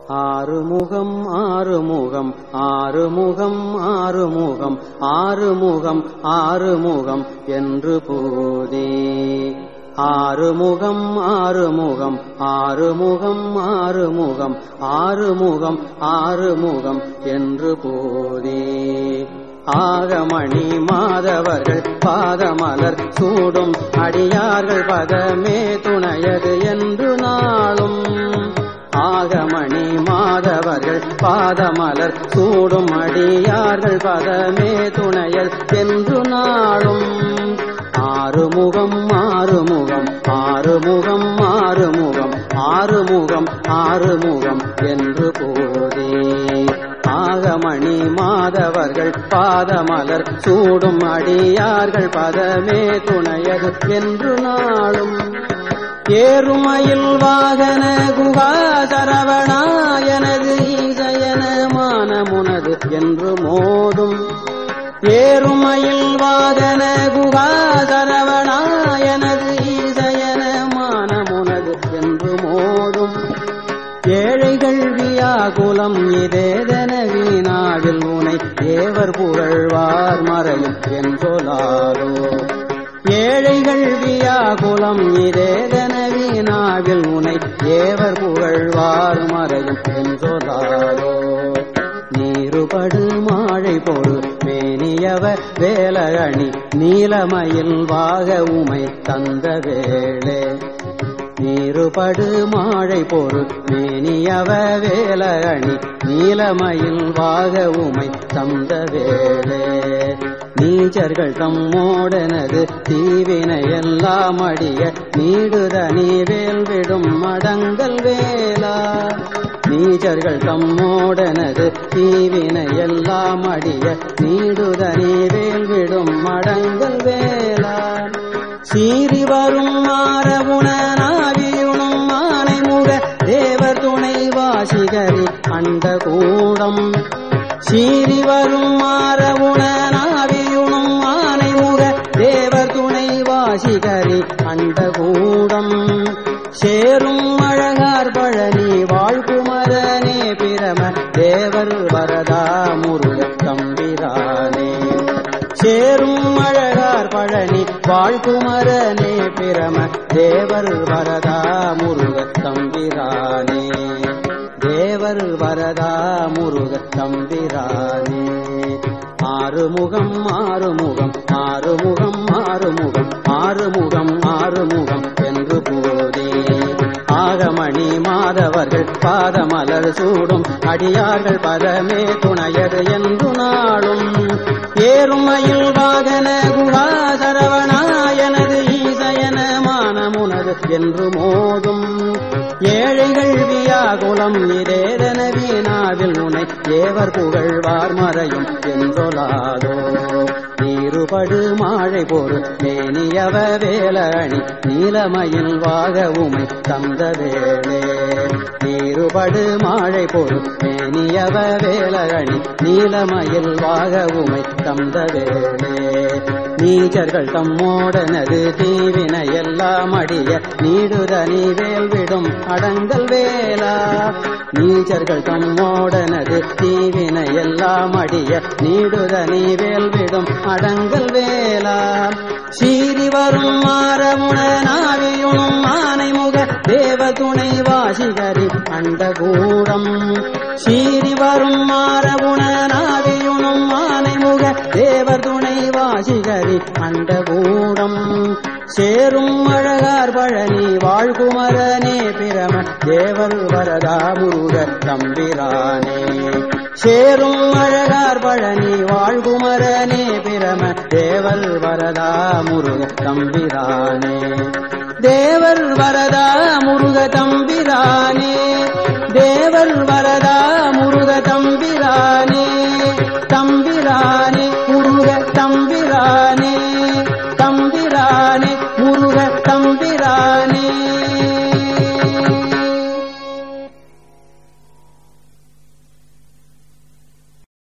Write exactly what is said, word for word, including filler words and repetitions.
ஆறுமுகம் ஆறுமுகம் ஆறுமுகம் ஆறுமுகம் ஆறுமுகம் ஆறுமுகம் என்று போதே ஆறுமுகம் ஆறுமுகம் ஆறுமுகம் ஆறுமுகம் ஆறுமுகம் ஆறுமுகம் என்று போதே ஆகமணி மாதவர்கள் பாதமலர் சூடும் அடியார்கள் பதமே துணையது என்று நாளும் ஆகமணி மாதவர்கள் பாதமலர் சூடும் அடியார்கள் பதமே துணையல் என்று நாளும் ஆறுமுகம் ஆறுமுகம் ஆறுமுகம் ஆறுமுகம் ஆறுமுகம் ஆறுமுகம் என்று போதே ஆகமணி மாதவர்கள் பாதமலர் சூடும் அடியார்கள் பதமே துணையது என்று நாளும் ஏறுமயில் வாகன குகா சரவணாயனது ஈசயன மானமுனது என்று மோதும் ஏறுமயில் வாகன குகா சரவணாயனது ஈசயன மானமுனது என்று மோதும் ஏழைகள் வியாகுலம் இதேதன வீணாவில் உனை தேவர் புகழ்வார் மறையும் என்றொலாரோ ஏழைகள் வியாகுலம் இதேதன வீணாவில் உனை தேவர் புகழ்வார் மறையும் என்றொலாரோ நீருபடு மாழை பொரு மேனியவ வேலணி நீலமயில் வாக உமை தந்த வேளே நீருபடு மாழை பொரு மேனியவ வேலணி நீலமயில் வாக உமை தந்த வேளே நீச்சர்கள் தம்மோடனது தீவினையெல்லாம் அடிய நீடுதனி வேல் விடும் மடங்கல் வேலா நீச்சர்கள் தம்மோடனது தீவினையெல்லாம் அடிய நீடுதனி வேல் விடும் மடங்கல் வேலா சீறி வரும் மாறவுணனாவியுணும் மானை முக தேவர் துணை வாசிகரி அண்ட கூடம் சீறி வரும் மாறவுணனாவியுணும் மானை முக தேவர் துணை வாசிகரி அண்ட கூடம் சேரும் அழகார் பழனி வாழ்குமரனே பிரம தேவர் வரதா முருக தம்பிரானே சேரும் அழகார் பழனி வாழ்குமரனே பிரம தேவர் வரதா முருக தம்பிரானே தேவர் வரதா முருக தம்பிரானே ஆறுமுகம் ஆறுமுகம் ஆறுமுகம் ஆறுமுகம் ஆறுமுகம் ஆறுமுகம் என்று போதே ஆகமணி மாதவர்கள் பாதமலர் சூடும் அடியார்கள் பதமே துணையது என்று நாளும் ஏறுமயில் வாகன குகா சரவணாயனது ஈசயன மானமுனது என்று மோதும் ஏழைகள் வியாகுலம் இதேதன வீணாவில் உனை தேவர் புகழ்வார் மறையும் என்றொலாதோ நீருபடு மாழை பொரு மேனியவ வேலணி நீலமயில் வாக உமை தந்த வேளே நீருபடு மாழை பொரு மேனியவ வேலணி நீலமயில் வாக உமை தந்த வேளே நீச்சர்கள் தம்மோடனது தீவினையெல்லாம் அடிய நீடுதனி வேல் விடும் அடங்கல் வேலா நீச்சர்கள் தம்மோடனது தீவினையெல்லாம் அடிய நீடுதனி வேல் விடும் அடங்கல் வேலா சீறி வரும் மாறமுணனாவியுணும் மானை முக தேவ துணை வாசிகரி அண்ட கூடம் சீறி வரும் மாறமுணனாவியுணும் மானை முக தேவர் துணை வாசிகரி அண்ட கூடம் சேரும் அழகார் பழனி வாழ்குமரனே பிரம தேவர் வரதா முருக தம்பிரானே சேரும் அழகார் பழனி வாழ்குமரனே பிரம தேவர் வரதா முருக தம்பிரானே தேவர் வரதா முருக தம்பிரானே தேவர் வரதா முருக தம்பிரானே தம்பிரானே